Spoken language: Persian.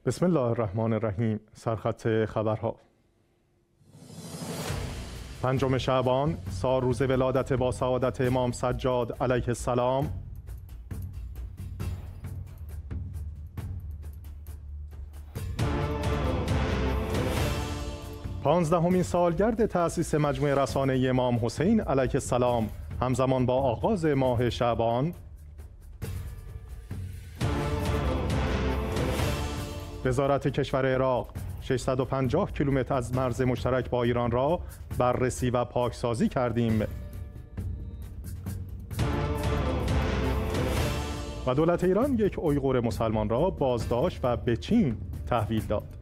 بسم الله الرحمن الرحیم. سرخط خبرها. 5 شعبان، سال روز ولادت با سعادت امام سجاد علیه السلام. پانزدهمین سالگرد تأسیس مجموعه رسانه‌ای امام حسین علیه السلام همزمان با آغاز ماه شعبان. وزارت کشور عراق 650 کیلومتر از مرز مشترک با ایران را بررسی و پاکسازی کردیم. و دولت ایران یک اویغور مسلمان را بازداشت و به چین تحویل داد.